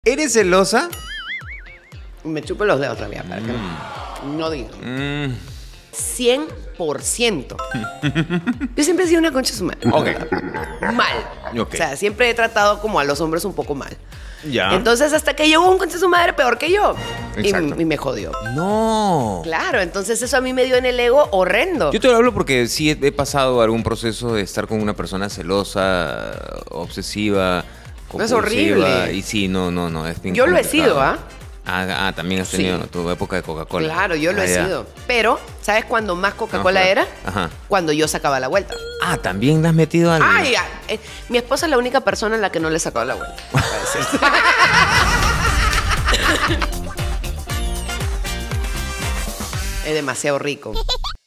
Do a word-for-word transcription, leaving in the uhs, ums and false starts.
¿Eres celosa? Me chupo los dedos todavía, para que no, no digo. Mm. cien por ciento. Yo siempre he sido una concha de su madre. Ok. Mal. Ok. O sea, siempre he tratado como a los hombres un poco mal. Ya. Entonces, hasta que llegó un concha de su madre peor que yo. Y, Exacto. y me jodió. No. Claro, entonces eso a mí me dio en el ego horrendo. Yo te lo hablo porque sí he, he pasado algún proceso de estar con una persona celosa, obsesiva, compulsiva. Es horrible. Y sí, no, no, no. Es bien Yo lo he complicado. sido, ¿ah? Ah, ah, también has Sí. tenido tu época de Coca-Cola. Claro, yo lo Ah, he ya. sido. Pero, ¿sabes cuándo más Coca-Cola No, era? ajá. Cuando yo sacaba la vuelta. Ah, también le has metido algo. Ay, ay, eh, mi esposa es la única persona a la que no le he sacado la vuelta. para decirte. Es demasiado rico.